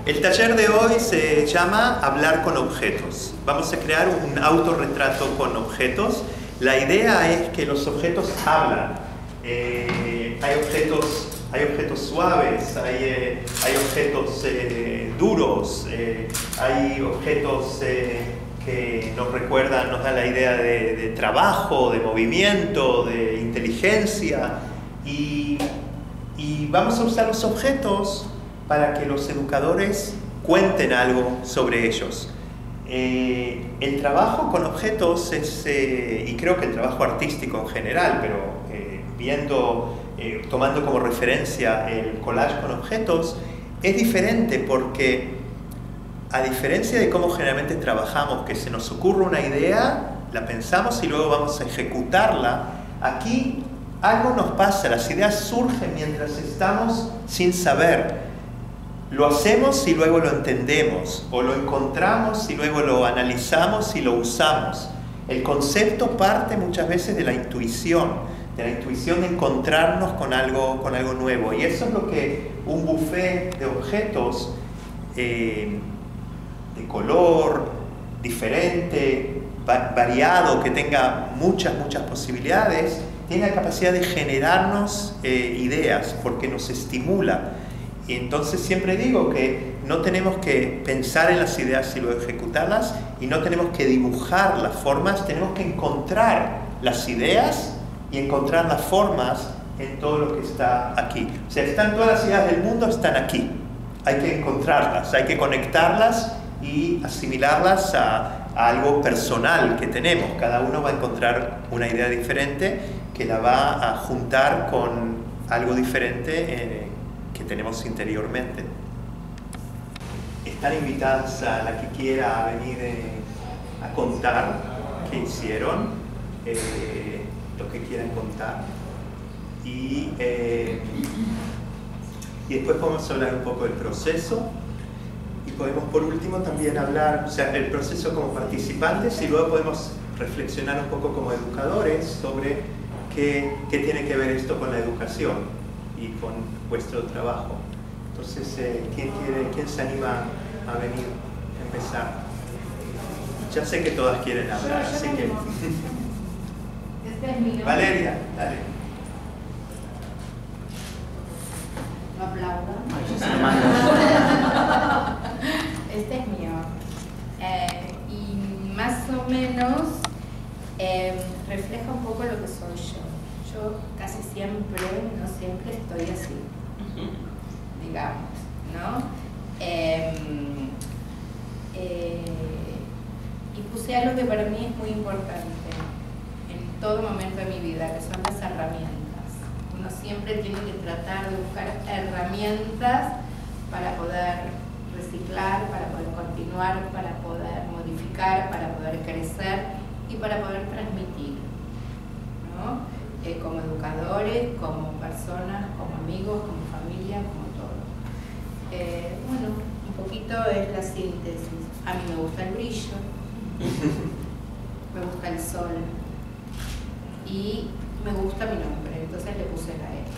El taller de hoy se llama Hablar con objetos. Vamos a crear un autorretrato con objetos. La idea es que los objetos hablan. Hay objetos suaves, hay objetos duros, hay objetos que nos recuerdan, nos dan la idea de trabajo, de movimiento, de inteligencia. Y vamos a usar los objetos para que los educadores cuenten algo sobre ellos. El trabajo con objetos es, y creo que el trabajo artístico en general, pero tomando como referencia el collage con objetos, es diferente porque, a diferencia de cómo generalmente trabajamos, que se nos ocurre una idea, la pensamos y luego vamos a ejecutarla, aquí algo nos pasa, las ideas surgen mientras estamos sin saber. Lo hacemos y luego lo entendemos, o lo encontramos y luego lo analizamos y lo usamos. El concepto parte muchas veces de la intuición de encontrarnos con algo nuevo. Y eso es lo que un buffet de objetos de color, diferente, variado, que tenga muchas posibilidades, tiene la capacidad de generarnos ideas, porque nos estimula. Y entonces siempre digo que no tenemos que pensar en las ideas y luego ejecutarlas, y no tenemos que dibujar las formas, tenemos que encontrar las ideas y encontrar las formas en todo lo que está aquí. O sea, todas las ideas del mundo están aquí. Hay que encontrarlas, hay que conectarlas y asimilarlas a algo personal que tenemos. Cada uno va a encontrar una idea diferente que la va a juntar con algo diferente que tenemos interiormente. Están invitadas a la que quiera a venir a contar qué hicieron, lo que quieran contar. Y después podemos hablar un poco del proceso. Y podemos por último también hablar, o sea, el proceso como participantes, y luego podemos reflexionar un poco como educadores sobre qué tiene que ver esto con la educación y con vuestro trabajo. Entonces, ¿quién se anima a venir a empezar? Ya sé que todas quieren hablar, así que... Este es mío. Valeria, dale. No aplaudan. Este es mío. Y más o menos refleja un poco lo que soy yo. Yo casi siempre, no siempre estoy así, digamos, ¿no? Y puse algo que para mí es muy importante en todo momento de mi vida, que son las herramientas. Uno siempre tiene que tratar de buscar herramientas para poder reciclar, para poder continuar, para poder modificar, para poder crecer y para poder transmitir, ¿no? Como educadores, como personas, como amigos, como familia, como todo. Bueno, un poquito es la síntesis. A mí me gusta el brillo, me gusta el sol y me gusta mi nombre, entonces le puse la E.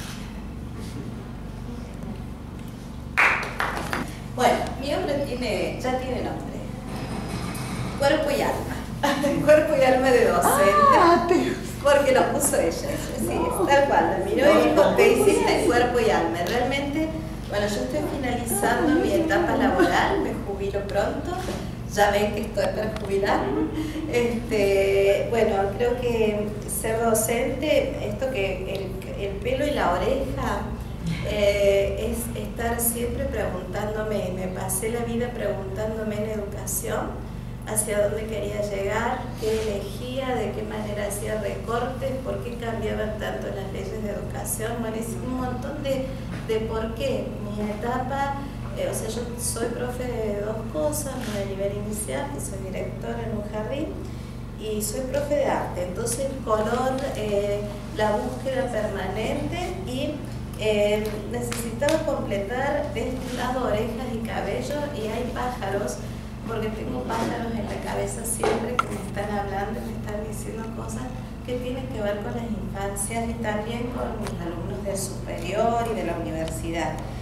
Bueno, mi nombre ya tiene nombre. Cuerpo y alma. Cuerpo y alma de docente. Porque lo puso ella, sí, tal cual, lo miró y dijo, te hiciste cuerpo y alma. Realmente, bueno, yo estoy finalizando mi etapa laboral, me jubilo pronto, ya ven que estoy para jubilar. Bueno, creo que ser docente, esto que el pelo y la oreja, es estar siempre preguntándome, me pasé la vida preguntándome en educación, hacia dónde quería llegar, qué elegía, de qué manera hacía recortes, por qué cambiaban tanto las leyes de educación. Bueno, es un montón de por qué. Mi etapa, o sea, yo soy profe de dos cosas, una de nivel inicial, que soy directora en un jardín, y soy profe de arte. Entonces, el color, la búsqueda permanente, y necesitaba completar de este lado orejas y cabello, y hay pájaros, porque tengo pájaros en la cabeza siempre que me están hablando, me están diciendo cosas que tienen que ver con las infancias y también con mis alumnos del superior y de la universidad.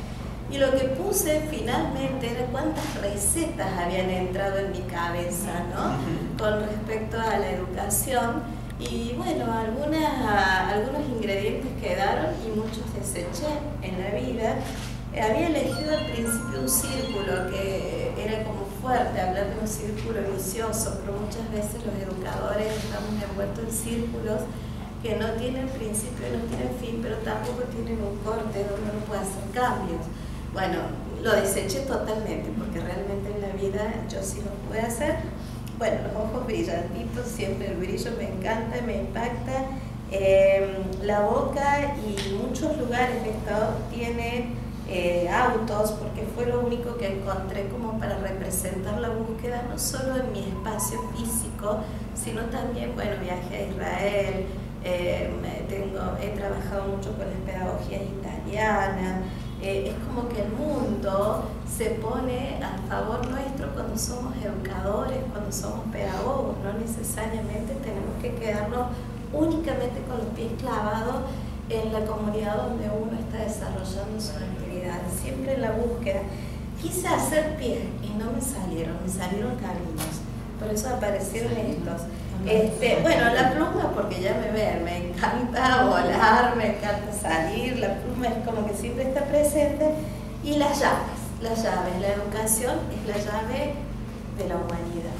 Y lo que puse finalmente era cuántas recetas habían entrado en mi cabeza, ¿no? Con respecto a la educación. Y bueno, algunos ingredientes quedaron y muchos deseché en la vida. Había elegido al principio un círculo que era como fuerte, hablar de un círculo vicioso, pero muchas veces los educadores estamos envueltos en círculos que no tienen principio, no tienen fin, pero tampoco tienen un corte donde uno puede hacer cambios. Bueno, lo deseché totalmente, porque realmente en la vida yo sí lo pude hacer. Bueno, los ojos brillantitos, siempre el brillo me encanta, me impacta. La boca y muchos lugares de estado tiene autos, porque fue lo único que encontré como para representar la búsqueda, no solo en mi espacio físico, sino también, bueno, viajé a Israel, he trabajado mucho con las pedagogías italianas. Es como que el mundo se pone a favor nuestro cuando somos educadores, cuando somos pedagogos. No necesariamente tenemos que quedarnos únicamente con los pies clavados en la comunidad donde uno está desarrollando sus actividades, siempre en la búsqueda. Quise hacer pies y no me salieron caminos, por eso aparecieron estos. Bueno, la pluma, porque ya me ven, me encanta volar, me encanta salir, la pluma es como que siempre está presente. Y las llaves, la educación es la llave de la humanidad.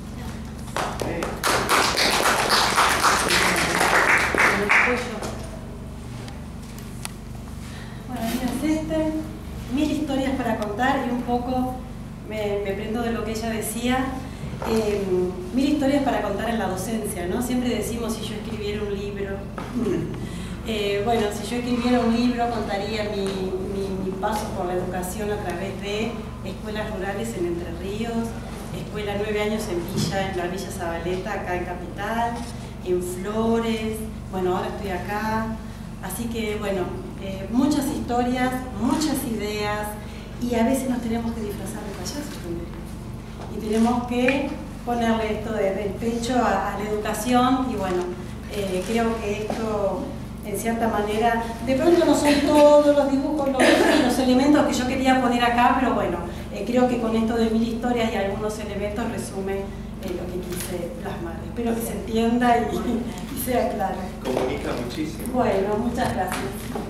Bueno, mil historias para contar y un poco me prendo de lo que ella decía. Mil historias para contar en la docencia, ¿no? Siempre decimos, si yo escribiera un libro, bueno, si yo escribiera un libro contaría mi paso por la educación a través de escuelas rurales en Entre Ríos, escuela 9 años en la Villa Zabaleta, acá en Capital, en Flores, bueno, ahora estoy acá, así que bueno, muchas historias, muchas ideas, y a veces nos tenemos que disfrazar de payasos también. Y tenemos que ponerle esto del pecho a la educación, y bueno, creo que esto, en cierta manera, de pronto no son todos los dibujos, los elementos que yo quería poner acá, pero bueno, creo que con esto de 1000 historias y algunos elementos resume lo que quise plasmar. Espero que se entienda y sea claro. Comunica muchísimo. Bueno, muchas gracias.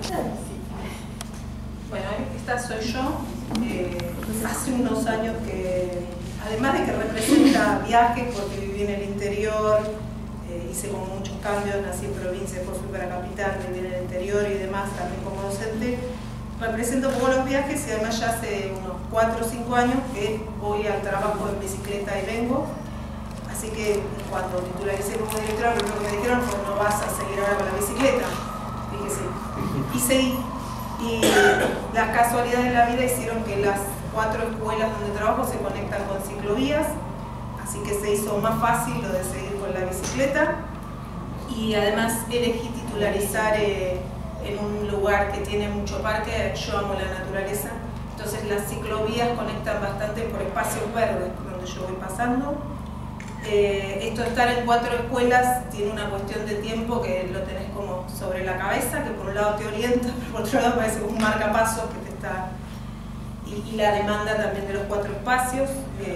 Bueno, esta soy yo. Hace unos años que, además de que representa viajes, porque viví en el interior, hice como muchos cambios, nací en provincia, después fui para capital, viví en el interior y demás, también como docente, represento como los viajes, y además ya hace unos 4 o 5 años que voy al trabajo en bicicleta y vengo. Así que cuando titularicé como directora, lo primero que me dijeron fue: no vas a seguir ahora con la bicicleta. Dije sí. Y seguí. Y las casualidades de la vida hicieron que las 4 escuelas donde trabajo se conectan con ciclovías, así que se hizo más fácil lo de seguir con la bicicleta. Y además elegí titularizar en un lugar que tiene mucho parque. Yo amo la naturaleza, entonces las ciclovías conectan bastante por espacios verdes donde yo voy pasando. Esto de estar en 4 escuelas tiene una cuestión de tiempo que lo tenés como sobre la cabeza, que por un lado te orienta, pero por otro lado parece un marcapasos que te está... Y la demanda también de los 4 espacios.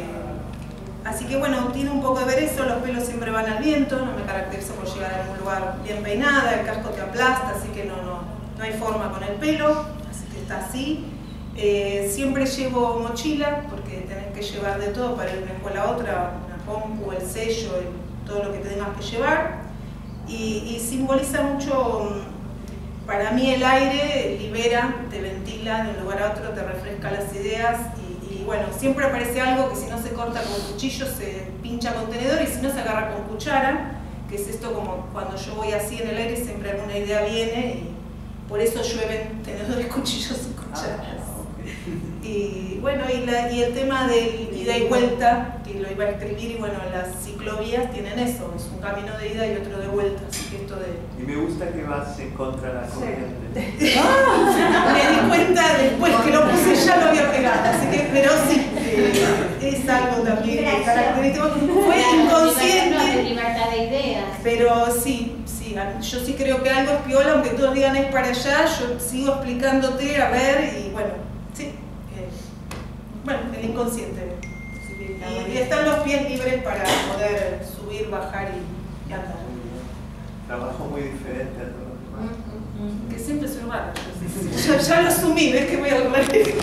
Así que bueno, tiene un poco de ver eso. Los pelos siempre van al viento, no me caracterizo por llegar a algún lugar bien peinada, el casco te aplasta, así que no hay forma con el pelo, así que está así. Siempre llevo mochila, porque tenés que llevar de todo para ir de una escuela a otra, una compu, el sello, todo lo que tengas que llevar. Y simboliza mucho, para mí el aire libera, te ventila de un lugar a otro, te refresca las ideas. Y bueno, siempre aparece algo que si no se corta con cuchillo se pincha con tenedor, y si no se agarra con cuchara, que es esto como cuando yo voy así en el aire siempre alguna idea viene, y por eso llueven tenedores, cuchillos y cucharas. Y bueno, y el tema de ida y vuelta, que lo iba a escribir, y bueno, las ciclovías tienen eso, es un camino de ida y otro de vuelta, así que esto de... Y me gusta que vas en contra de la corriente. Me di cuenta después que lo puse, ya lo había pegado, así que, pero sí, es algo también característico. Fue inconsciente, libertad de ideas. pero sí, yo sí creo que algo es piola, aunque todos digan es para allá, yo sigo explicándote, a ver, y bueno, Sí, bueno, el inconsciente. Y están los pies libres para poder subir, bajar y andar. Trabajo muy diferente a todos los demás. Que siempre es urbano. Ya lo asumí, ves que voy a revés.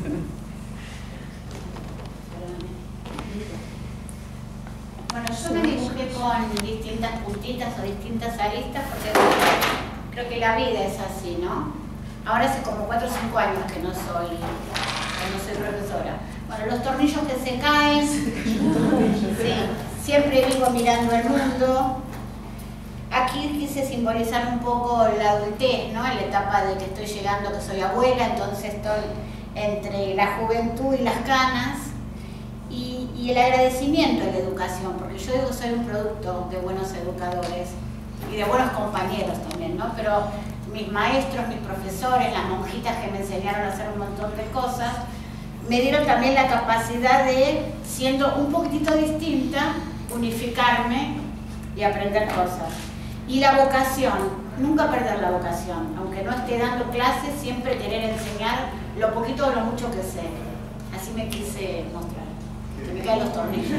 Bueno, yo me dibujé con distintas puntitas o distintas aristas porque creo que la vida es así, ¿no? Ahora hace como 4 o 5 años que no soy profesora. Bueno, los tornillos que se caen, sí, siempre vivo mirando el mundo. Aquí quise simbolizar un poco la adultez, ¿no? En la etapa de que estoy llegando, que soy abuela, entonces estoy entre la juventud y las canas. Y el agradecimiento de la educación, porque yo digo que soy un producto de buenos educadores y de buenos compañeros también, ¿no? Pero mis maestros, mis profesores, las monjitas que me enseñaron a hacer un montón de cosas, me dieron también la capacidad de, siendo un poquitito distinta, unificarme y aprender cosas. Y la vocación, nunca perder la vocación, aunque no esté dando clases, siempre querer enseñar lo poquito o lo mucho que sé. Así me quise mostrar. Que me caen los tornillos. En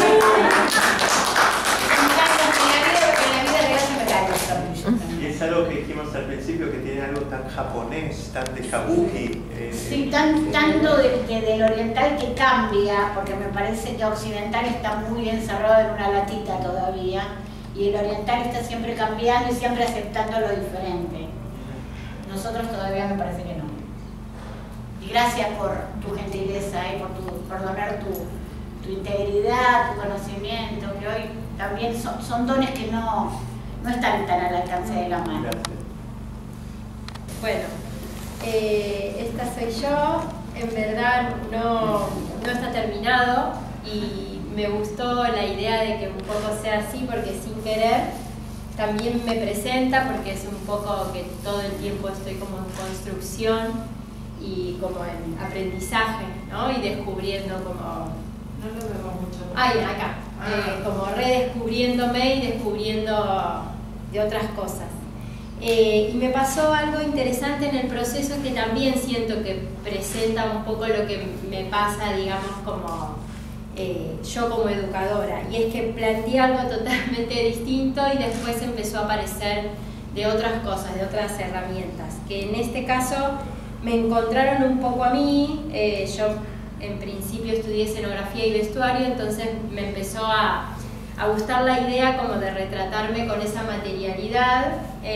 la vida real se me caen los tornillos. Y es algo que dijimos al principio, que tiene algo tan japonés, tan de kabuki. Sí, tanto del oriental que cambia, porque me parece que occidental está muy encerrado en una latita todavía, y el oriental está siempre cambiando y siempre aceptando lo diferente. Nosotros todavía me parece que no. Y gracias por tu gentileza y por donar tu integridad, tu conocimiento, que hoy también son dones que no están tan al alcance de la mano. Gracias. Bueno, esta soy yo. En verdad no está terminado y me gustó la idea de que un poco sea así, porque sin querer también me presenta, porque es un poco que todo el tiempo estoy como en construcción y como en aprendizaje, ¿no? Y descubriendo como... No lo vemos mucho. Ay, acá. Como redescubriéndome y descubriendo de otras cosas. Y me pasó algo interesante en el proceso que también siento que presenta un poco lo que me pasa, digamos, como yo como educadora. Y es que planteé algo totalmente distinto y después empezó a aparecer de otras cosas, de otras herramientas, que en este caso me encontraron un poco a mí. Yo en principio estudié escenografía y vestuario, entonces me empezó a gustar la idea como de retratarme con esa materialidad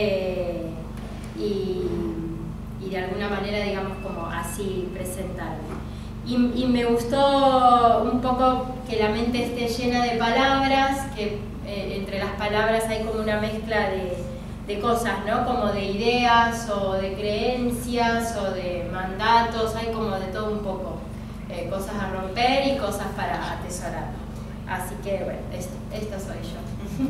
y de alguna manera, digamos, como así presentarme. Y me gustó un poco que la mente esté llena de palabras, que entre las palabras hay como una mezcla de cosas, ¿no? Como de ideas o de creencias o de mandatos, hay como de todo un poco. Cosas a romper y cosas para atesorar. Así que bueno, esto soy yo.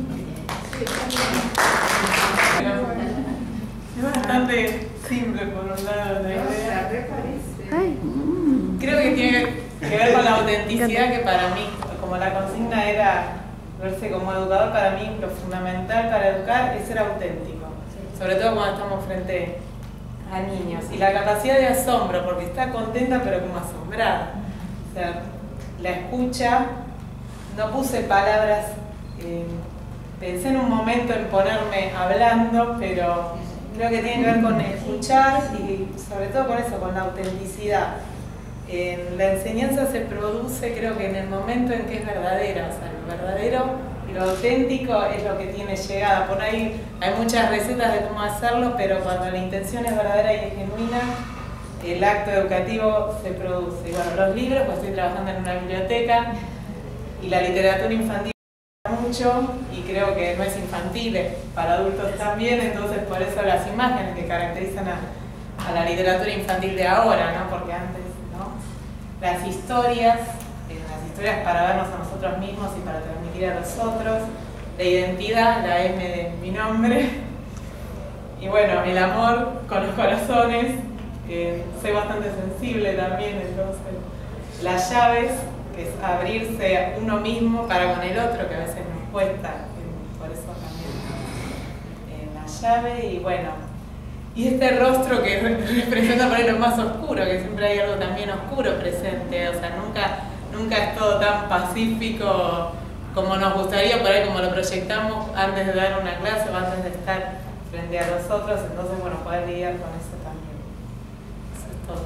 Es bastante simple por un lado la idea. Creo que tiene que ver con la autenticidad, que para mí, como la consigna era verse como educador, para mí lo fundamental para educar es ser auténtico. Sobre todo cuando estamos frente a niños. Y la capacidad de asombro, porque está contenta pero como asombrada. O sea, la escucha, no puse palabras, pensé en un momento en ponerme hablando, pero creo que tiene que ver con escuchar y sobre todo con eso, con la autenticidad. La enseñanza se produce, creo que en el momento en que es verdadera, o sea, lo verdadero y lo auténtico es lo que tiene llegada. Por ahí hay muchas recetas de cómo hacerlo, pero cuando la intención es verdadera y genuina, el acto educativo se produce. Y bueno, los libros, pues estoy trabajando en una biblioteca y la literatura infantil mucho y creo que no es infantil, es para adultos también, entonces por eso las imágenes que caracterizan a la literatura infantil de ahora, ¿no? Porque antes, ¿no? Las historias para vernos a nosotros mismos y para transmitir a los otros, la identidad, la M de mi nombre, y bueno, el amor con los corazones, que soy bastante sensible también, entonces las llaves, que es abrirse a uno mismo para con el otro, que a veces nos cuesta, por eso también la llave. Y bueno, y este rostro que representa por ahí lo más oscuro, que siempre hay algo también oscuro presente, o sea, nunca es todo tan pacífico como nos gustaría, por ahí como lo proyectamos antes de dar una clase o antes de estar frente a los otros, entonces bueno, poder lidiar con eso también. Eso es todo.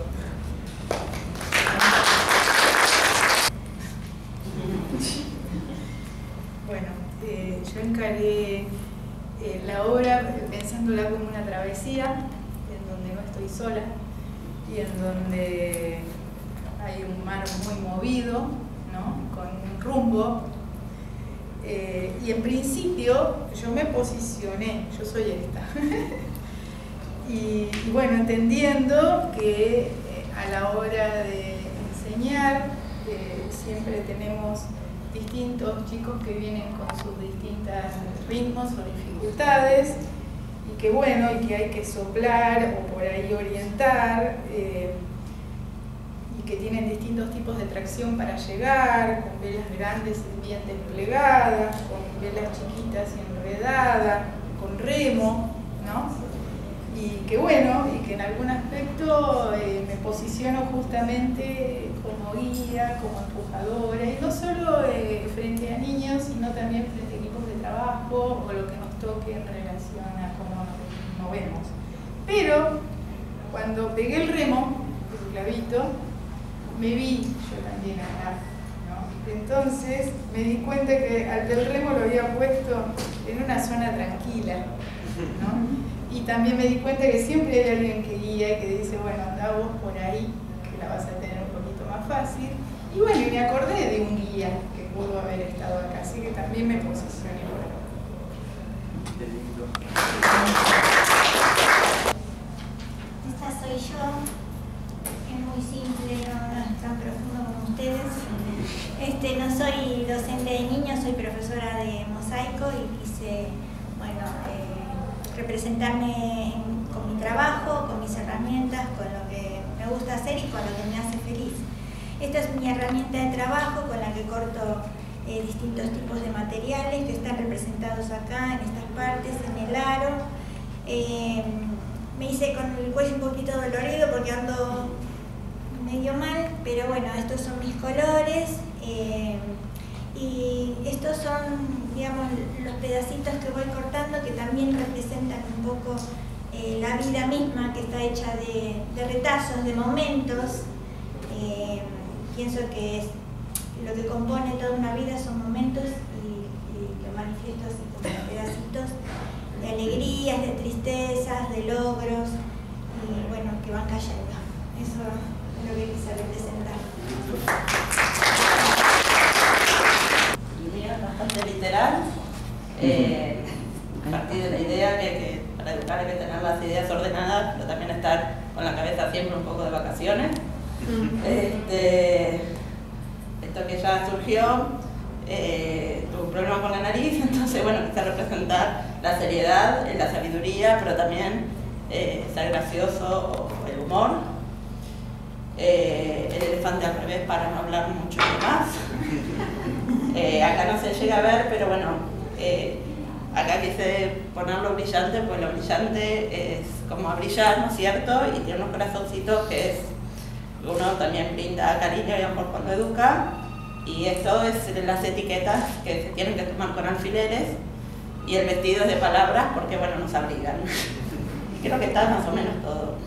Bueno, yo encaré la obra pensándola como una travesía, en donde no estoy sola y en donde hay un mar muy movido, ¿no? Con un rumbo. Y en principio yo me posicioné, yo soy esta. y bueno, entendiendo que a la hora de enseñar siempre tenemos distintos chicos que vienen con sus distintos ritmos o dificultades, y que bueno, y que hay que soplar o por ahí orientar, y que tienen distintos tipos de tracción para llegar, con velas grandes y bien desplegadas, con velas chiquitas y enredadas, con remo, ¿no? Y que bueno, y que en algún aspecto me posiciono justamente como guía, como empujadora, y no solo frente a niños, sino también frente a equipos de trabajo o lo que nos toque en relación a cómo nos movemos. Pero cuando pegué el remo, el clavito, me vi yo también acá, ¿no? Entonces me di cuenta que al del remo lo había puesto en una zona tranquila, ¿no? Y también me di cuenta que siempre hay alguien que guía y que dice, bueno, anda vos por ahí, que la vas a tener un poquito más fácil. Y bueno, y me acordé de un guía que pudo haber estado acá, así que también me posicioné por acá. Esta soy yo, es muy simple, no es tan profundo como ustedes. No soy docente de niños, soy profesora de mosaico y quise, bueno, representarme con mi trabajo, con mis herramientas, con lo que me gusta hacer y con lo que me hace feliz. Esta es mi herramienta de trabajo con la que corto distintos tipos de materiales que están representados acá, en estas partes, en el aro. Me hice con el cuello un poquito dolorido porque ando medio mal, pero bueno, estos son mis colores. Y estos son, digamos, los pedacitos que voy cortando que también representan un poco la vida misma, que está hecha de retazos, de momentos. Pienso que lo que compone toda una vida son momentos y que manifiesto así como pedacitos de alegrías, de tristezas, de logros, y bueno, que van cayendo. Eso es lo que quise representar. Bastante literal, a partir de la idea que para educar hay que tener las ideas ordenadas, pero también estar con la cabeza siempre un poco de vacaciones. Esto que ya surgió, tuve un problema con la nariz, entonces bueno, quise representar la seriedad, la sabiduría, pero también ser gracioso o el humor. El elefante al revés para no hablar mucho más. Acá no se llega a ver, pero bueno, acá quise ponerlo brillante, pues lo brillante es como a brillar, ¿no es cierto? Y tiene unos corazoncitos que es, uno también brinda cariño y amor cuando educa, y esto es las etiquetas que se tienen que tomar con alfileres, y el vestido es de palabras porque bueno, nos abrigan. Y creo que está más o menos todo.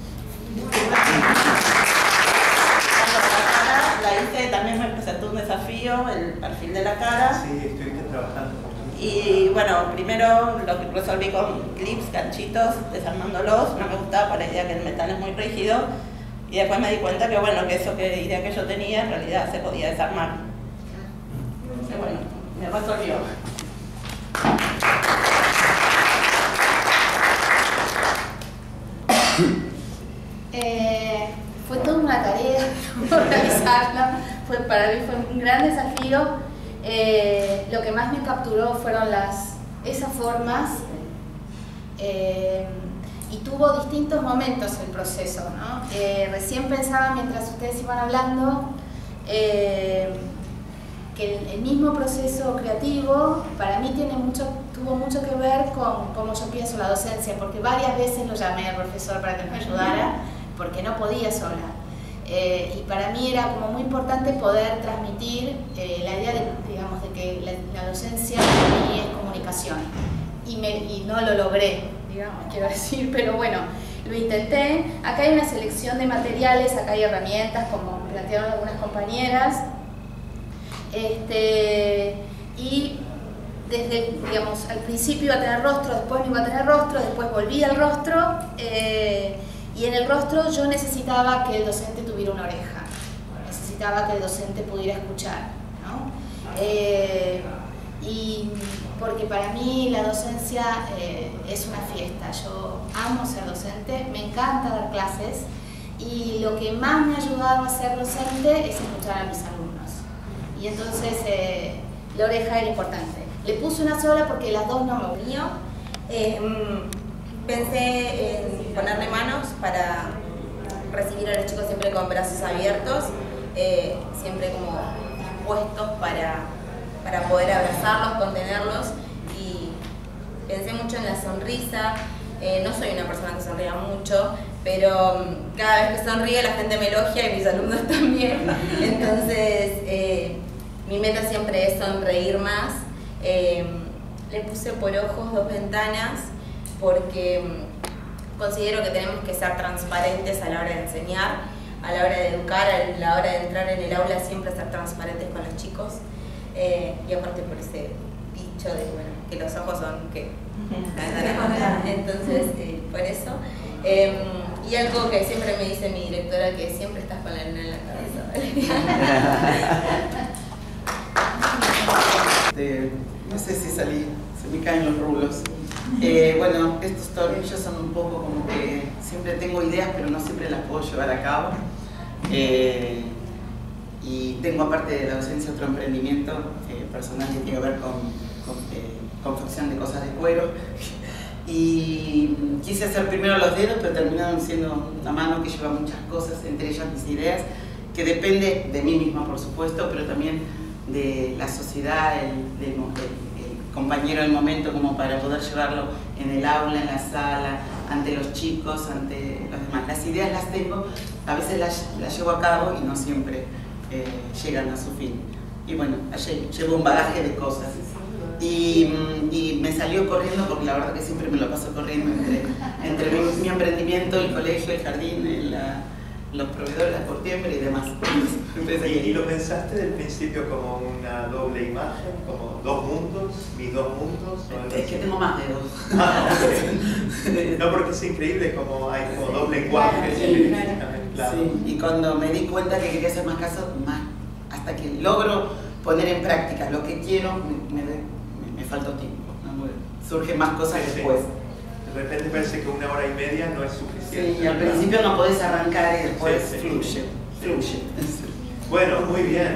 La hice, también me presentó un desafío, el perfil de la cara. Sí, estuviste trabajando. Y bueno, primero lo que resolví con clips, ganchitos, desarmándolos. No me gustaba por la idea que el metal es muy rígido. Y después me di cuenta que bueno, que eso que idea que yo tenía en realidad se podía desarmar. Entonces bueno, me resolvió. Fue toda una tarea organizarla, para mí fue un gran desafío. Lo que más me capturó fueron esas formas, y tuvo distintos momentos el proceso, ¿no? Recién pensaba mientras ustedes iban hablando que que el mismo proceso creativo para mí tuvo mucho que ver con cómo yo pienso la docencia, porque varias veces lo llamé al profesor para que me ayudara, porque no podía sola. Y para mí era como muy importante poder transmitir la idea de, digamos, de que la docencia para mí es comunicación. Y no lo logré, digamos, quiero decir, pero bueno, lo intenté. Acá hay una selección de materiales, acá hay herramientas, como plantearon algunas compañeras. Y desde, digamos, al principio iba a tener rostro, después no iba a tener rostro, después volví al rostro, y en el rostro yo necesitaba que el docente tuviera una oreja, necesitaba que el docente pudiera escuchar, ¿no? Y porque para mí la docencia es una fiesta. Yo amo ser docente, me encanta dar clases, y lo que más me ha ayudado a ser docente es escuchar a mis alumnos. Y entonces la oreja era importante. Le puse una sola porque las dos no me mío. Pensé en ponerle manos para recibir a los chicos siempre con brazos abiertos, siempre como dispuestos para poder abrazarlos, contenerlos, y pensé mucho en la sonrisa. No soy una persona que sonría mucho, pero cada vez que sonríe la gente me elogia y mis alumnos también. Entonces mi meta siempre es sonreír más. Le puse por ojos 2 ventanas porque considero que tenemos que ser transparentes a la hora de enseñar, a la hora de educar, a la hora de entrar en el aula, siempre ser transparentes con los chicos. Y aparte por ese dicho de, bueno, que los ojos son que entonces por eso. Y algo que siempre me dice mi directora, que siempre estás con la luna en la cabeza, Valeria. No sé si salí, se me caen los rulos. Bueno, estos tornillos son un poco como que siempre tengo ideas, pero no siempre las puedo llevar a cabo. Y tengo, aparte de la docencia, otro emprendimiento personal que tiene que ver con confección de cosas de cuero. Y quise hacer primero los dedos, pero terminaron siendo una mano que lleva muchas cosas, entre ellas mis ideas, que depende de mí misma, por supuesto, pero también de la sociedad, el compañero del momento, como para poder llevarlo en el aula, en la sala, ante los chicos, ante los demás. Las ideas las tengo, a veces las llevo a cabo y no siempre llegan a su fin. Y bueno, llevo un bagaje de cosas. Y me salió corriendo, porque la verdad que siempre me lo paso corriendo entre mi emprendimiento, el colegio, el jardín, los proveedores, la cortiembre y demás. ¿Y lo pensaste del principio como una doble imagen, como 2 mundos, mis 2 mundos? Es que tengo más de 2. No, porque es increíble como hay como 2 lenguajes. Claro. Sí, y cuando me di cuenta que quería hacer más caso, hasta que logro poner en práctica lo que quiero, me falta tiempo, ¿no? Surgen más cosas después. De repente parece que 1 hora y media no es suficiente. Sí, y al principio no podés arrancar y después fluye. Bueno, muy bien.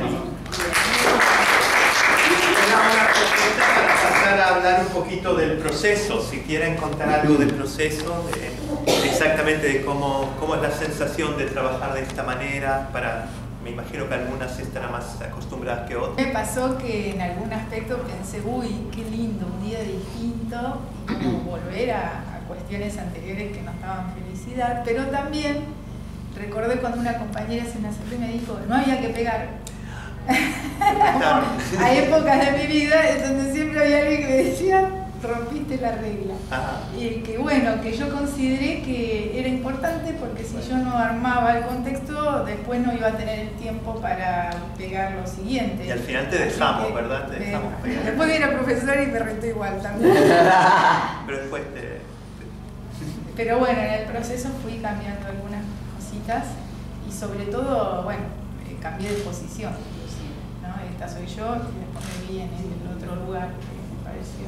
Para pasar a hablar un poquito del proceso, si quieren contar algo del proceso, exactamente de cómo es la sensación de trabajar de esta manera. Me imagino que algunas estarán más acostumbradas que otras. Me pasó que en algún aspecto pensé, uy, qué lindo, un día distinto, y como volver a cuestiones anteriores que nos daban felicidad, pero también recordé cuando una compañera se me acercó y me dijo, no había que pegar. Hay épocas de mi vida donde siempre había alguien que me decía, rompiste la regla. Y que bueno, que yo consideré que era importante, porque si yo no armaba el contexto, después no iba a tener el tiempo para pegar lo siguiente. Y al final te dejamos, ¿verdad? Te dejamos pegar. Después era profesor y me retó igual también. Pero después Pero bueno, en el proceso fui cambiando algunas cositas y sobre todo, bueno, cambié de posición, inclusive, ¿no? Esta soy yo y después me vi en el otro lugar que me pareció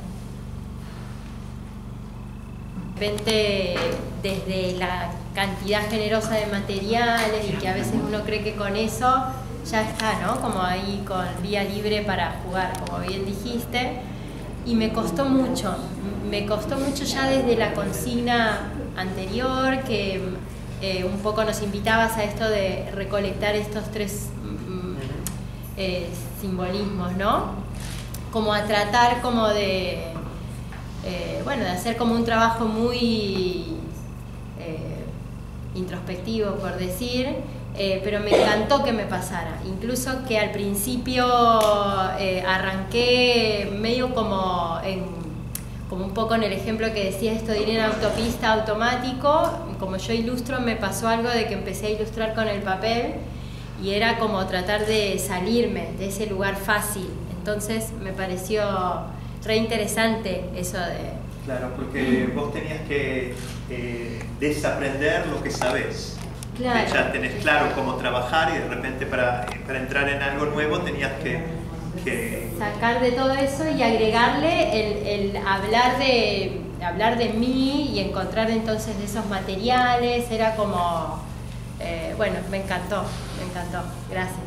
importante. De repente, desde la cantidad generosa de materiales y que a veces uno cree que con eso ya está, ¿no? Como ahí con vía libre para jugar, como bien dijiste. Y me costó mucho ya desde la consigna anterior, que un poco nos invitabas a esto de recolectar estos 3 simbolismos, ¿no? Como a tratar como de, bueno, de hacer como un trabajo muy introspectivo, por decir, pero me encantó que me pasara. Incluso que al principio arranqué medio como como un poco en el ejemplo que decía esto de ir en autopista automático. Como yo ilustro, me pasó algo de que empecé a ilustrar con el papel y era como tratar de salirme de ese lugar fácil. Entonces me pareció re interesante eso de... Claro, porque vos tenías que desaprender lo que sabés. Claro. Ya tenés claro cómo trabajar y de repente para entrar en algo nuevo tenías que sacar de todo eso y agregarle el hablar de mí y encontrar entonces de esos materiales. Era como, bueno, me encantó, gracias.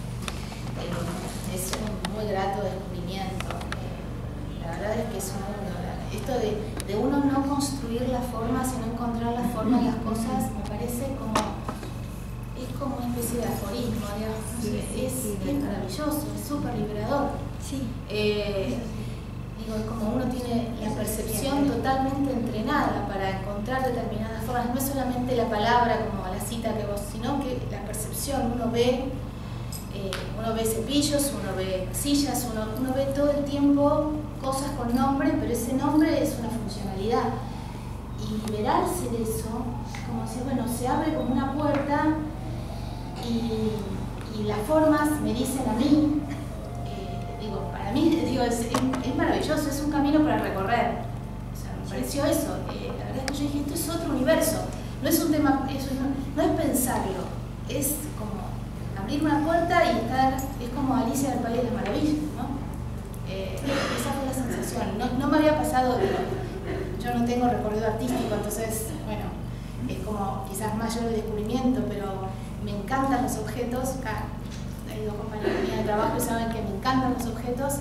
Es un muy grato descubrimiento. La verdad es que es un mundo. Esto de uno no construir la forma, sino encontrar la forma en las cosas, me parece es como una especie de aforismo, digamos. Es maravilloso, es súper liberador. Sí. Digo, es como uno tiene la percepción totalmente entrenada para encontrar determinadas formas. No es solamente la palabra como la cita que vos, sino que la percepción. Uno ve cepillos, uno ve sillas, uno ve todo el tiempo cosas con nombre, pero ese nombre es una funcionalidad. Y liberarse de eso, como decir, bueno, se abre como una puerta y las formas me dicen a mí, para mí es maravilloso, es un camino para recorrer. O sea, me pareció eso. La verdad es que yo dije, esto es otro universo. No es un tema, no es pensarlo, es como abrir una puerta y es como Alicia del País de las Maravillas, ¿no? Esa fue la sensación. No me había pasado, yo no tengo recorrido artístico, entonces, bueno, es como quizás mayor el descubrimiento, pero me encantan los objetos. Acá hay dos compañeros míos de trabajo y saben que me encantan los objetos.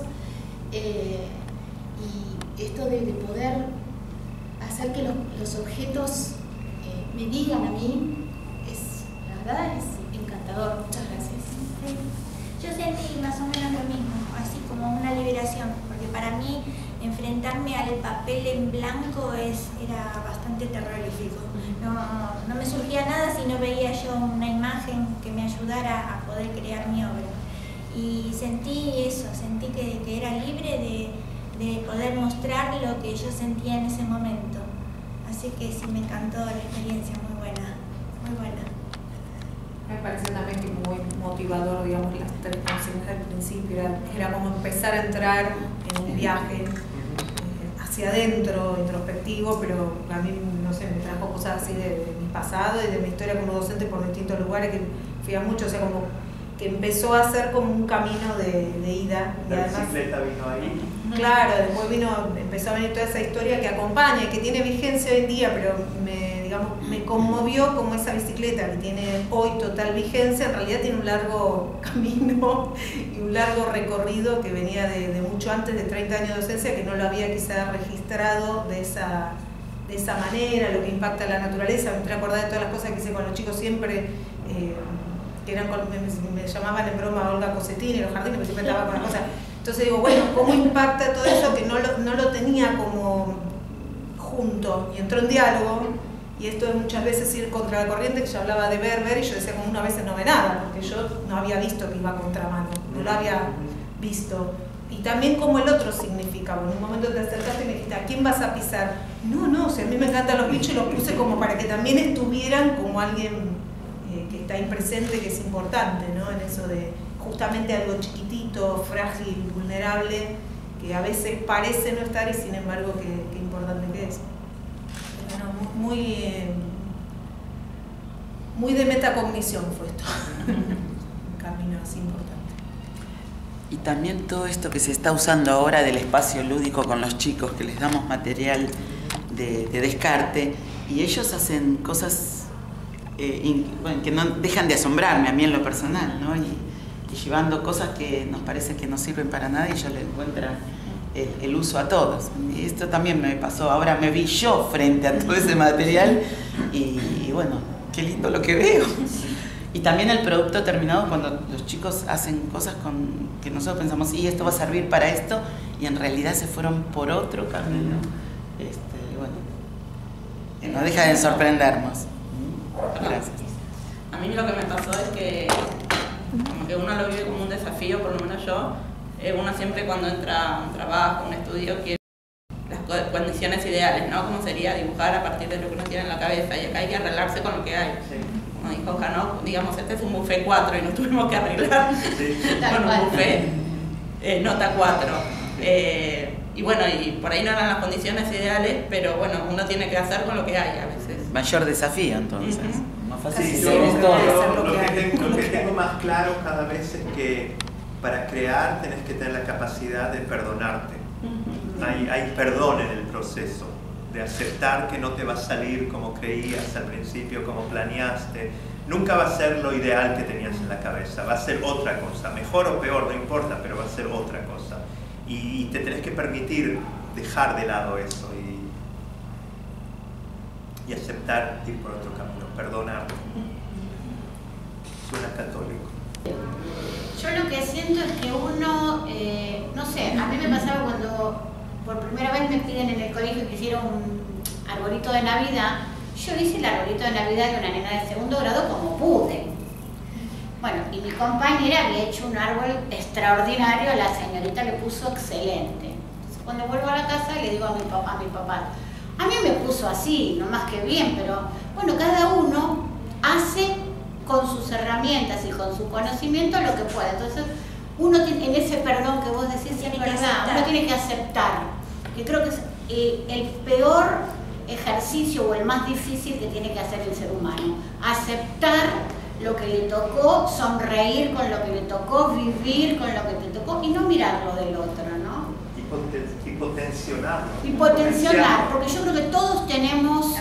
Y esto de poder hacer que los objetos me digan a mí, la verdad es encantador. Muchas gracias. Sí. Yo sentí más o menos lo mismo, así como una liberación, porque para mí enfrentarme al papel en blanco era bastante terrorífico. No me surgía nada si no veía yo una imagen que me ayudara a poder crear mi obra. Y sentí eso, sentí que era libre de poder mostrar lo que yo sentía en ese momento. Así que sí, me encantó la experiencia, muy buena, muy buena. Me pareció también que muy motivador, digamos, las tres consignas del principio. Era como empezar a entrar en un viaje hacia adentro, introspectivo, pero a mí, no sé, me trajo cosas así de mi pasado y de mi historia como docente por distintos lugares que fui a mucho, o sea, como que empezó a ser como un camino de ida. La bicicleta vino ahí. Claro, después empezó a venir toda esa historia que acompaña y que tiene vigencia hoy en día, pero me conmovió como esa bicicleta que tiene hoy total vigencia, en realidad tiene un largo camino y un largo recorrido que venía de mucho antes, de 30 años de docencia, que no lo había quizá registrado de esa manera, lo que impacta la naturaleza. Me acordar de todas las cosas que hice con los chicos siempre, que eran me llamaban en broma Olga Cosetín en los jardines, porque siempre estaba con las cosas. Entonces digo, bueno, ¿cómo impacta todo eso que no lo tenía como junto? Y entró en diálogo, y esto es muchas veces ir contra la corriente, que yo hablaba de ver, y yo decía, como una vez no ve nada, porque yo no había visto que iba a contramano, no lo había visto. Y también como el otro significaba. En un momento te acercaste y me dijiste, ¿a quién vas a pisar? No, o sea, a mí me encantan los bichos y los puse como para que también estuvieran como alguien que está ahí presente, que es importante, ¿no? En eso de justamente algo chiquitito, frágil, vulnerable, que a veces parece no estar y sin embargo qué importante que es. Bueno, muy de metacognición fue esto. Un camino así importante. Y también todo esto que se está usando ahora del espacio lúdico con los chicos, que les damos material de descarte, y ellos hacen cosas que no dejan de asombrarme a mí en lo personal, ¿no? Y llevando cosas que nos parece que no sirven para nada y ellos le encuentran el uso a todos. Y esto también me pasó, ahora me vi yo frente a todo ese material y bueno, qué lindo lo que veo. Y también el producto terminado, cuando los chicos hacen cosas que nosotros pensamos, y esto va a servir para esto, y en realidad se fueron por otro camino. Bueno, no deja de sorprendernos. Gracias. A mí lo que me pasó es que como que uno lo vive como un desafío, por lo menos yo. Uno siempre cuando entra a un trabajo, un estudio, quiere las condiciones ideales, ¿no? Como sería dibujar a partir de lo que uno tiene en la cabeza, y acá hay que arreglarse con lo que hay. Sí. Como dijo Janot, digamos, este es un buffet 4 y nos tuvimos que arreglar con un buffet nota 4. Y bueno, y por ahí no eran las condiciones ideales, pero bueno, uno tiene que hacer con lo que hay a veces. Mayor desafío, entonces. Más fácil. Sí, lo que tengo más claro cada vez es que para crear tenés que tener la capacidad de perdonarte. Hay perdón en el proceso, de aceptar que no te va a salir como creías al principio, como planeaste. Nunca va a ser lo ideal que tenías en la cabeza, va a ser otra cosa, mejor o peor, no importa, pero va a ser otra cosa. Y te tenés que permitir dejar de lado eso y aceptar ir por otro camino, perdonar. Suena católico. Yo lo que siento es que uno, no sé, a mí me pasaba cuando por primera vez me piden en el colegio que hiciera un arbolito de Navidad. Yo hice el arbolito de Navidad de una nena de segundo grado como pude. Bueno, y mi compañera había hecho un árbol extraordinario, la señorita le puso excelente. Entonces, cuando vuelvo a la casa le digo a mi papá, a mí me puso así, no más que bien, pero bueno, cada uno hace con sus herramientas y con su conocimiento lo que puede. Entonces, uno tiene, en ese perdón que vos decís, es verdad, uno tiene que aceptar, que creo que es el peor ejercicio o el más difícil que tiene que hacer el ser humano. Aceptar lo que le tocó, sonreír con lo que le tocó, vivir con lo que te tocó y no mirar lo del otro, ¿no? Y potenciarlo. Y potenciar, porque yo creo que todos tenemos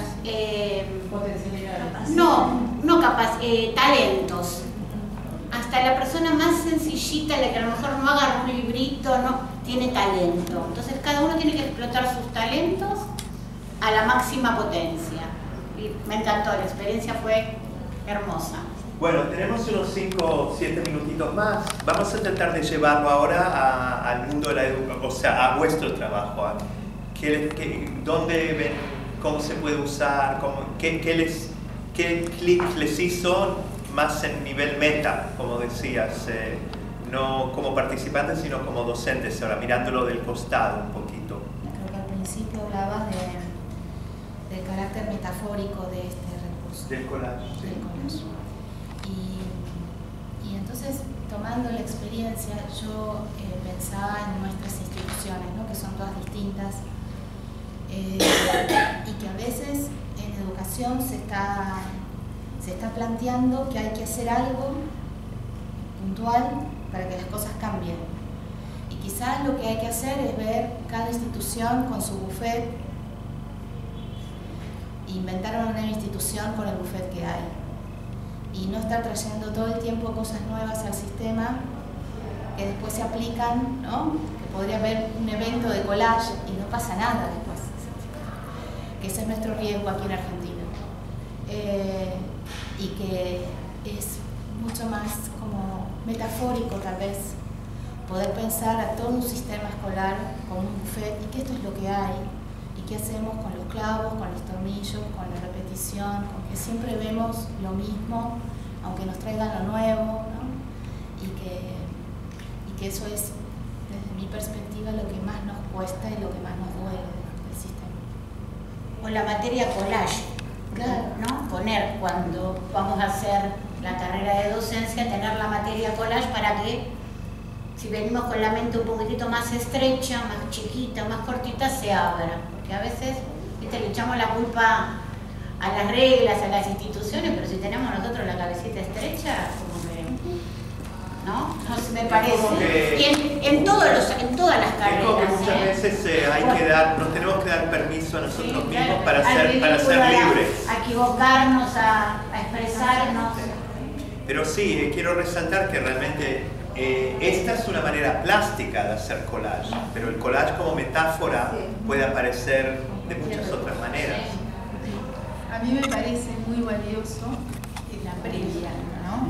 talentos. Hasta la persona más sencillita, la que a lo mejor no agarra un librito, no tiene talento. Entonces cada uno tiene que explotar sus talentos a la máxima potencia. Y me encantó, la experiencia fue hermosa. Bueno, tenemos unos 5 o 7 minutitos más. Vamos a tratar de llevarlo ahora al mundo de la educación, o sea, a vuestro trabajo. ¿Dónde ven cómo se puede usar? ¿Qué clic les hizo más en nivel meta, como decías? No como participantes, sino como docentes, ahora mirándolo del costado un poquito. Creo que al principio hablabas del carácter metafórico de este recurso. Del collage. Del collage. Y entonces, tomando la experiencia, yo pensaba en nuestras instituciones, ¿no? Que son todas distintas, y que a veces en educación se está planteando que hay que hacer algo puntual para que las cosas cambien. Y quizás lo que hay que hacer es ver cada institución con su buffet, inventar una institución con el buffet que hay. Y no estar trayendo todo el tiempo cosas nuevas al sistema que después se aplican, ¿no? Que podría haber un evento de collage y no pasa nada después. Que ese es nuestro riesgo aquí en Argentina. Y que es mucho más como metafórico tal vez poder pensar a todo un sistema escolar como un buffet y que esto es lo que hay y qué hacemos con los clavos, con los tornillos, con la repetición, con que siempre vemos lo mismo aunque nos traigan lo nuevo, ¿no? y que eso es desde mi perspectiva lo que más nos cuesta y lo que más nos duele del sistema. O la materia collage, claro, ¿no? Poner cuando vamos a hacer la carrera de docencia, tener la materia collage para que si venimos con la mente un poquitito más estrecha, más chiquita, más cortita, se abra. Porque a veces, ¿viste? Le echamos la culpa a las reglas, a las instituciones, pero si tenemos nosotros la cabecita estrecha, como que, ¿no? No se me parece. Y en todas las carreras. Muchas veces nos tenemos que dar permiso a nosotros mismos para ser libres. A equivocarnos, a expresarnos. Pero sí, quiero resaltar que realmente esta es una manera plástica de hacer collage, pero el collage como metáfora puede aparecer de muchas otras maneras. A mí me parece muy valioso la previa, ¿no?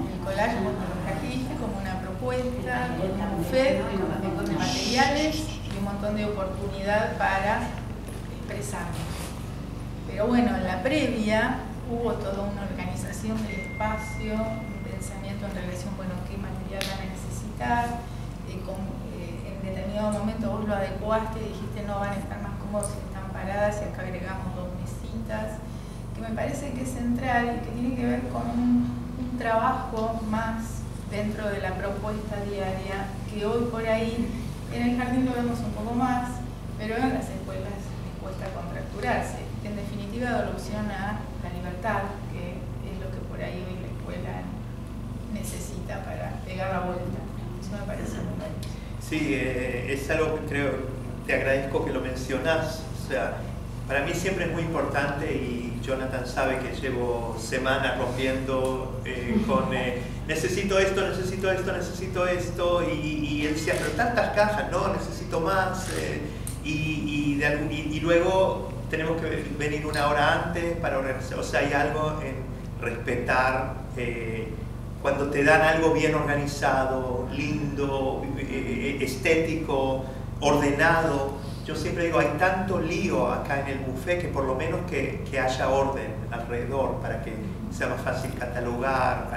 buffet con un montón de materiales y un montón de oportunidad para expresarnos. Pero bueno, en la previa hubo toda una organización del espacio, un pensamiento en relación, bueno, qué material van a necesitar, en determinado momento vos lo adecuaste y dijiste no van a estar más cómodos si están paradas y acá agregamos 2 mesitas, que me parece que es central y que tiene que ver con un trabajo más dentro de la propuesta diaria, que hoy por ahí en el jardín lo vemos un poco más, pero en las escuelas les cuesta contracturarse, que en definitiva da alusión a la libertad, que es lo que por ahí hoy la escuela necesita para pegar la vuelta. Eso me parece muy bueno. Sí, es algo que creo, te agradezco que lo mencionás. O sea, para mí siempre es muy importante, y Jonathan sabe que llevo semanas rompiendo con necesito esto, necesito esto, necesito esto, y él decía, pero tantas cajas, no, necesito más, y luego tenemos que venir una hora antes para organizar. O sea, hay algo en respetar cuando te dan algo bien organizado, lindo, estético, ordenado. Yo siempre digo, hay tanto lío acá en el buffet que por lo menos que haya orden alrededor para que sea más fácil catalogar,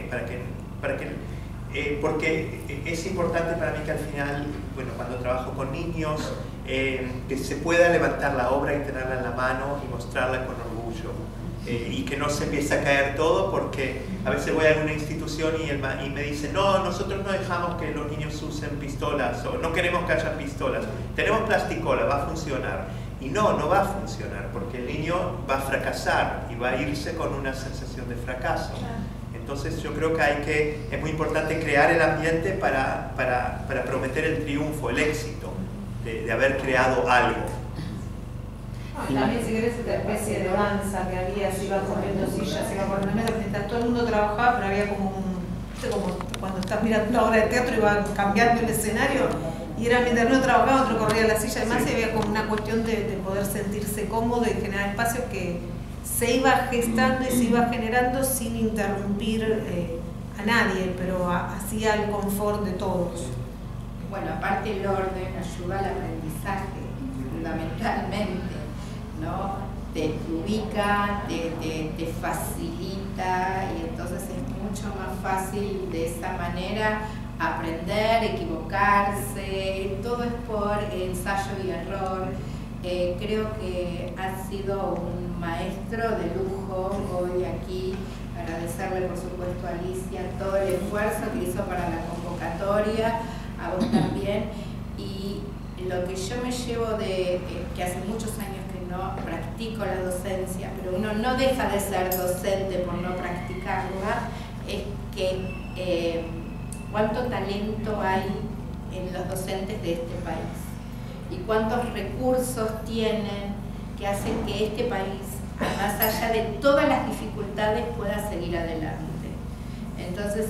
porque es importante para mí que al final, bueno, cuando trabajo con niños, que se pueda levantar la obra y tenerla en la mano y mostrarla con orgullo. Y que no se empiece a caer todo, porque a veces voy a alguna institución y me dicen, no, nosotros no dejamos que los niños usen pistolas, o no queremos que haya pistolas, tenemos plasticola, va a funcionar. Y no va a funcionar, porque el niño va a fracasar y va a irse con una sensación de fracaso. Entonces yo creo que es muy importante crear el ambiente para prometer el triunfo, el éxito de haber creado algo. También, si querés, esta especie de danza que había, se iba corriendo sillas, se iba corriendo mesas, mientras todo el mundo trabajaba, pero había como como cuando estás mirando una obra de teatro y va cambiando el escenario, y era mientras uno trabajaba, otro corría la silla, además, sí. Y había como una cuestión de poder sentirse cómodo y generar espacios que se iba gestando y se iba generando sin interrumpir a nadie, pero hacía el confort de todos. Bueno, aparte el orden ayuda al aprendizaje, fundamentalmente, ¿no? Te ubica, te facilita, y entonces es mucho más fácil de esa manera aprender, equivocarse, todo es por ensayo y error. Creo que ha sido un maestro de lujo hoy aquí. Agradecerle por supuesto a Alicia todo el esfuerzo que hizo para la convocatoria, a vos también, y lo que yo me llevo de que hace muchos años que no practico la docencia, pero uno no deja de ser docente por no practicarla, es que cuánto talento hay en los docentes de este país y cuántos recursos tienen que hacen que este país, más allá de todas las dificultades, pueda seguir adelante. Entonces,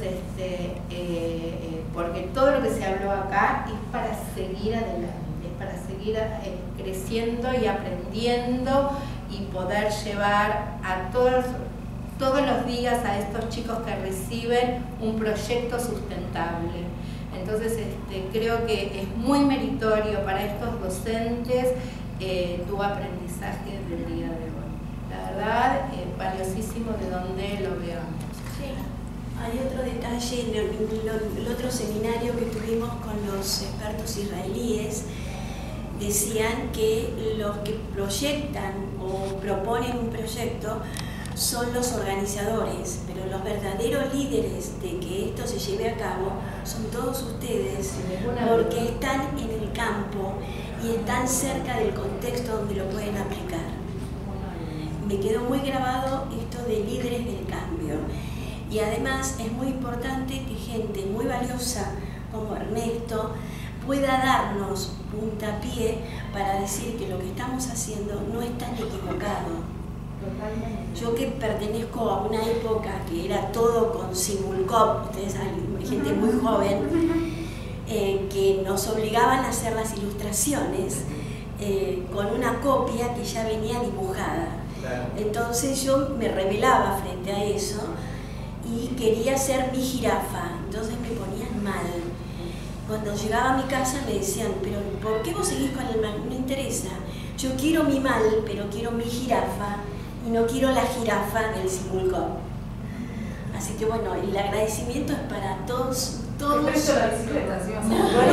porque todo lo que se habló acá es para seguir adelante, es para seguir creciendo y aprendiendo y poder llevar a todos los días a estos chicos que reciben un proyecto sustentable. Entonces, creo que es muy meritorio para estos docentes tu aprendizaje del día de hoy. La verdad, valiosísimo de donde lo veamos. Sí. Hay otro detalle, en el otro seminario que tuvimos con los expertos israelíes, decían que los que proyectan o proponen un proyecto son los organizadores, pero los verdaderos líderes de que esto se lleve a cabo son todos ustedes, porque están en el campo y están cerca del contexto donde lo pueden aplicar. Me quedó muy grabado esto de líderes del cambio, y además es muy importante que gente muy valiosa como Ernesto pueda darnos puntapié para decir que lo que estamos haciendo no es tan equivocado. Yo que pertenezco a una época que era todo con Simulcop, ustedes saben, gente muy joven, que nos obligaban a hacer las ilustraciones con una copia que ya venía dibujada. Entonces yo me rebelaba frente a eso y quería ser mi jirafa, entonces me ponían mal. cuando llegaba a mi casa me decían, pero ¿por qué vos seguís con el mal? No interesa, yo quiero mi mal, pero quiero mi jirafa y no quiero la jirafa del Simulcón. Así que bueno, el agradecimiento es para todos. Por eso la bicicleta, ¿sí? Por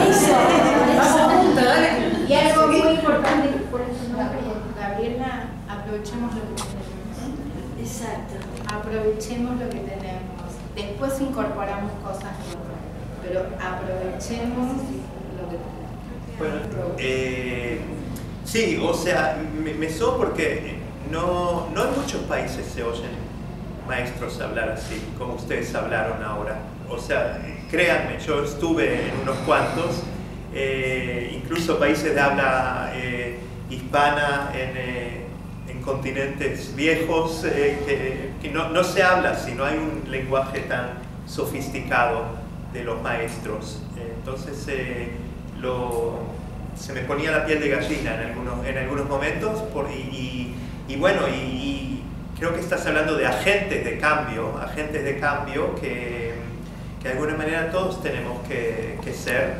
eso. Y algo muy importante, por eso no, Gabriela, aprovechemos lo que tenemos. Exacto. Aprovechemos lo que tenemos. Después incorporamos cosas nuevas, pero aprovechemos lo que tenemos. Bueno, sí, o sea, me so porque no en muchos países se oyen maestros hablar así, como ustedes hablaron ahora. O sea, créanme, yo estuve en unos cuantos, incluso países de habla hispana en continentes viejos, que no se habla así, no hay un lenguaje tan sofisticado de los maestros. Entonces se me ponía la piel de gallina en algunos momentos y bueno, creo que estás hablando de agentes de cambio que de alguna manera todos tenemos que ser.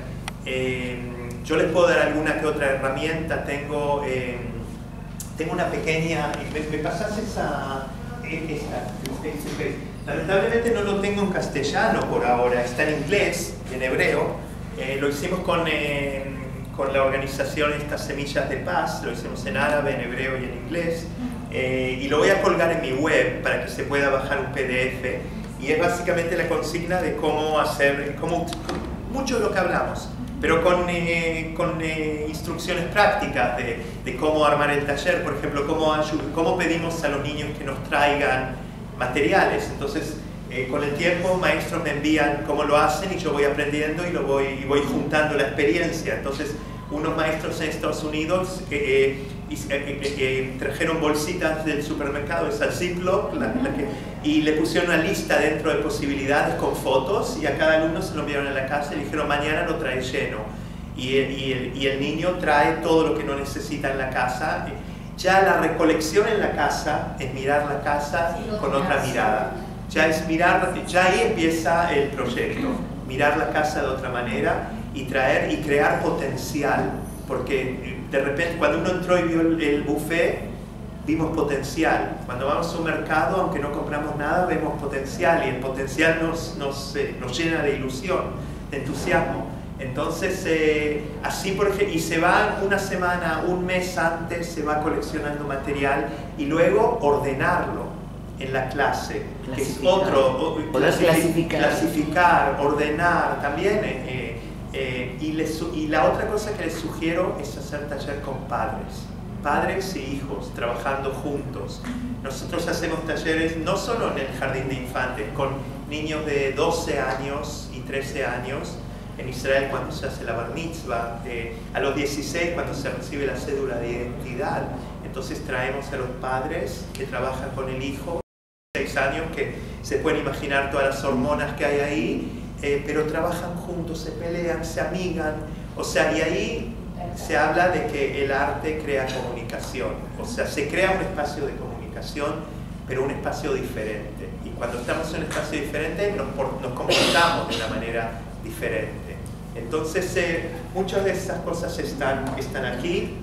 Yo les puedo dar alguna que otra herramienta. Tengo una pequeña... ¿Me pasas esta? Lamentablemente no lo tengo en castellano por ahora, está en inglés, en hebreo. Lo hicimos con la organización Estas Semillas de Paz, lo hicimos en árabe, en hebreo y en inglés. Y lo voy a colgar en mi web para que se pueda bajar un PDF, y es básicamente la consigna de cómo hacer, mucho de lo que hablamos, pero con instrucciones prácticas de cómo armar el taller, por ejemplo, cómo pedimos a los niños que nos traigan materiales. Entonces, con el tiempo, maestros me envían cómo lo hacen y yo voy aprendiendo y voy juntando la experiencia. Entonces, unos maestros en Estados Unidos trajeron bolsitas del supermercado, esa Ziploc, y le pusieron una lista dentro de posibilidades con fotos, y a cada alumno se lo enviaron a la casa y le dijeron mañana lo trae lleno, y el niño trae todo lo que no necesita en la casa. Ya la recolección en la casa es mirar la casa con otra mirada, ya ahí empieza el proyecto, mirar la casa de otra manera y traer y crear potencial, porque de repente cuando uno entró y vio el buffet, vimos potencial. Cuando vamos a un mercado, aunque no compramos nada, vemos potencial, y el potencial nos llena de ilusión, de entusiasmo. Entonces, así por ejemplo, y se va una semana, un mes antes, se va coleccionando material y luego ordenarlo en la clase, que es otro, clasificar, ordenar también. Y la otra cosa que les sugiero es hacer taller con padres e hijos, trabajando juntos. Nosotros hacemos talleres no solo en el jardín de infantes, con niños de 12 años y 13 años, en Israel cuando se hace la bar mitzvah, a los 16 cuando se recibe la cédula de identidad. Entonces traemos a los padres que trabajan con el hijo, 6 años, que se pueden imaginar todas las hormonas que hay ahí, pero trabajan juntos, se pelean, se amigan, o sea, y ahí se habla de que el arte crea comunicación, o sea, se crea un espacio de comunicación, pero un espacio diferente, y cuando estamos en un espacio diferente nos comportamos de una manera diferente. Entonces, muchas de estas cosas están aquí,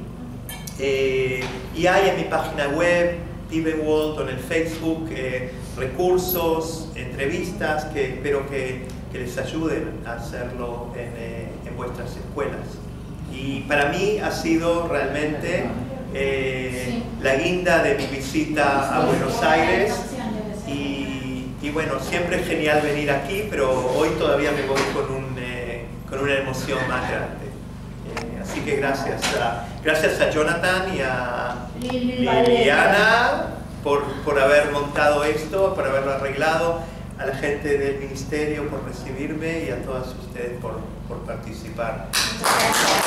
y hay en mi página web, Pibenwald, o en el Facebook, recursos, entrevistas que espero que les ayuden a hacerlo en vuestras escuelas. Y para mí ha sido realmente la guinda de mi visita a Buenos Aires, y bueno, siempre es genial venir aquí, pero hoy todavía me voy con una emoción más grande. Así que gracias a Jonathan y a Liliana por haber montado esto, por haberlo arreglado, a la gente del ministerio por recibirme y a todas ustedes por participar.